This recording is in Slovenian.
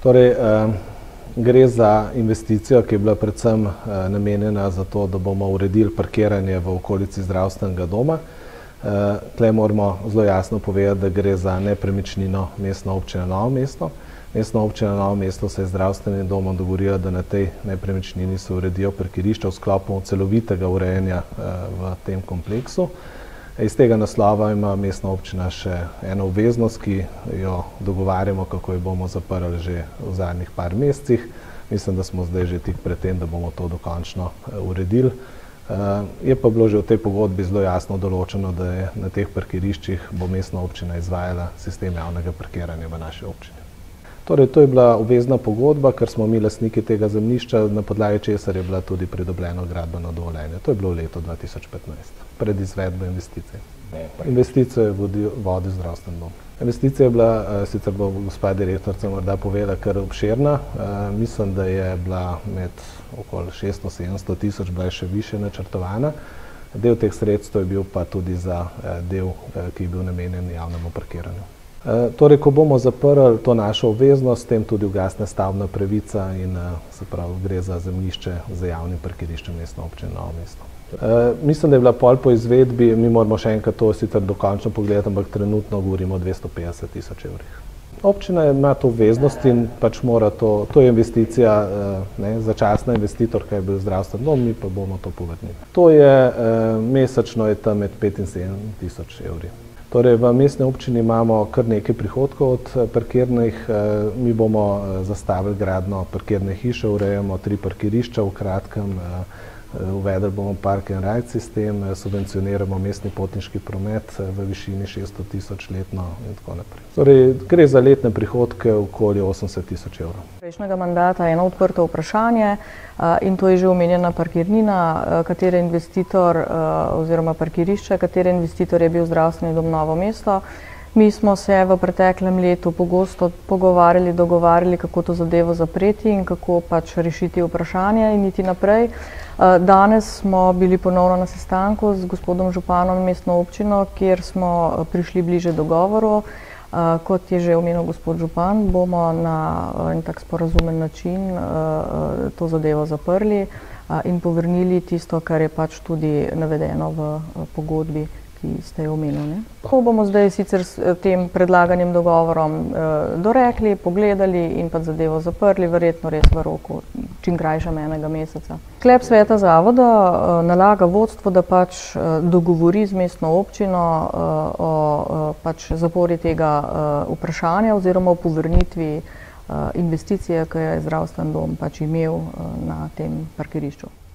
Torej, gre za investicijo, ki je bila predvsem namenjena za to, da bomo uredili parkiranje v okolici zdravstvenega doma. Tle moramo zelo jasno povedati, da gre za nepremičnino Mestne občine Novo mesto. Mestna občina Novo mesto se je z zdravstvenim domom dogovorila, da na tej nepremičnini se uredijo parkirišča v sklopu celovitega urejanja v tem kompleksu. Iz tega naslova ima mestna občina še eno obveznost, ki jo dogovarjamo, kako jo bomo zaprli že v zadnjih par mesecih. Mislim, da smo zdaj že tik pred tem, da bomo to dokončno uredili. Je pa bilo že v tej pogodbi zelo jasno določeno, da je na teh parkiriščih bo mestna občina izvajala sistem javnega parkiranja v naši občini. Torej, to je bila obvezna pogodba, ker smo mi lastniki tega zemljišča, na podlagi česar je bila tudi pridobljeno gradbeno dovoljenje. To je bilo v letu 2015, pred izvedbo investicije. Investicijo je vodil zdravstveni dom. Investicija je bila, sicer bo gospa direktorica morda povedala, kar obširna. Mislim, da je bila med okoli 600–700 tisoč, bila je še više načrtovana. Del teh sredstev je bil pa tudi za del, ki je bil namenjen javnemu parkiranju. Torej, ko bomo zaprli to našo obveznost, s tem tudi ugasne stavbna pravica in se pravi, gre za zemljišče za javnim parkiriščem Mestne občine Novo mesto. Mislim, da je bila pol po izvedbi, mi moramo še enkrat to sicer dokončno pogledati, ampak trenutno govorimo o 250 tisoč evrih. Občina ima to obveznost in pač mora to je investicija, začasna investitorka je bil zdravstveni dom, mi pa bomo to povrnili. To je mesečno je tam med 5 in 7 tisoč evri. Torej, v mestni občini imamo kar nekaj prihodkov od parkirnih. Mi bomo zastavili gradnjo parkirne hiše, urejamo 3 parkirišča v kratkem, uvedli bomo park and ride sistem, subvencioniramo mestni potniški promet v višini 600 tisoč letno in tako naprej. Torej, gre za letne prihodke okoli 80 tisoč evrov. Prejšnjega mandata je eno odprto vprašanje in to je že omenjena parkirnina, katere investitor oziroma parkirišče, katere investitor je bil Zdravstveni dom Novo mesto. Mi smo se v preteklem letu pogosto pogovarjali, dogovarjali, kako to zadevo zapreti in kako pač rešiti vprašanje in iti naprej. Danes smo bili ponovno na sestanku z gospodom županom Mestno občino, kjer smo prišli bliže dogovoru. Kot je že omenil gospod župan, bomo na en tak sporazumen način to zadevo zaprli in povrnili tisto, kar je pač tudi navedeno v pogodbi, ki ste jo omenili. To bomo zdaj sicer s tem predlaganim dogovorom dorekli, pogledali in pa zadevo zaprli, verjetno res v roku čim krajšem enega meseca. Sklep sveta zavoda nalaga vodstvu, da pač dogovori z mestno občino o pač zapori tega vprašanja oziroma o povrnitvi investicije, ki je zdravstveni dom pač imel na tem parkirišču.